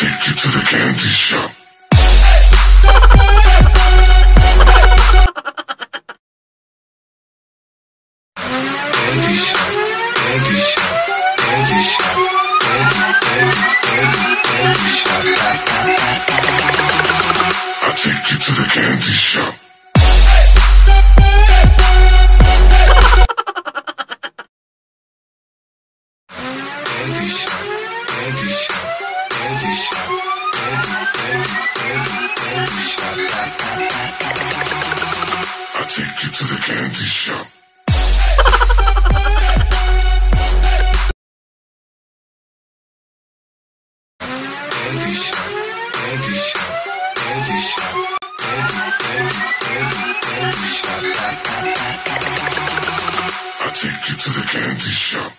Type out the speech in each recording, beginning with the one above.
take you to the candy shop. Candy shop, candy shop, candy shop, candy shop. I'll take you to the candy shop. Candy shop, candy shop, candy shop, candy shop. I'll take you to the candy shop. Candy shop, candy shop, candy shop, candy shop. I'll take you to the candy shop.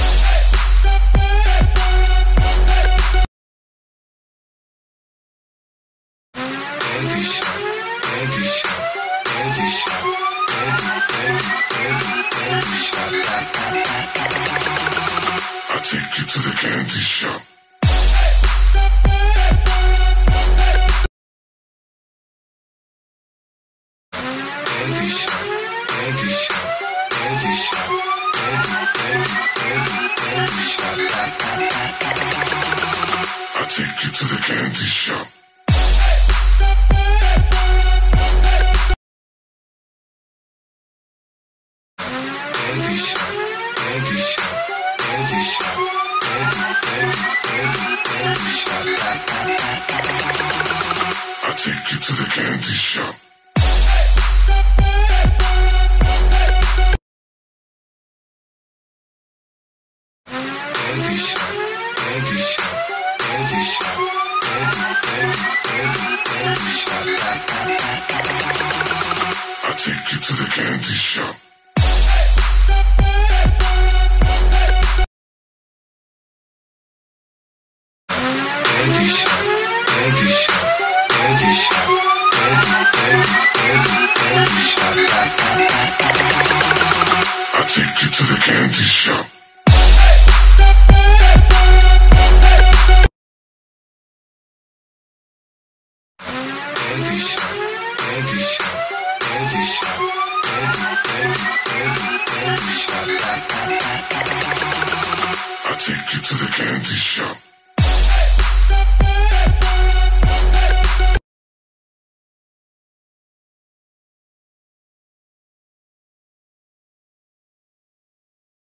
Candy shop, candy shop, candy shop, candy shop. I'll take you to the candy shop. Candy shop, candy shop, candy shop, candy shop. I'll take you to the candy shop. Candy shop, candy shop, candy shop, candy shop. I'll take you to the candy shop. Candy shop, candy shop, candy shop, candy shop. I'll take you to the candy shop. Candy shop, candy shop, candy shop, candy shop. I'll take you to the candy shop. Candy shop, candy shop, candy shop, candy shop. I'll take you to the candy shop.